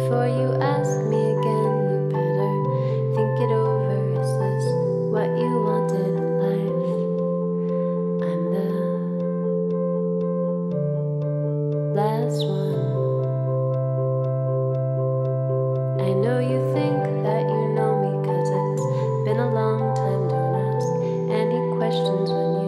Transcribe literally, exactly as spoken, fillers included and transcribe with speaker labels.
Speaker 1: Before you ask me again, you better think it over. Is this what you wanted in life? I'm the last one. I know you think that you know me, 'cause it's been a long time. Don't ask any questions when you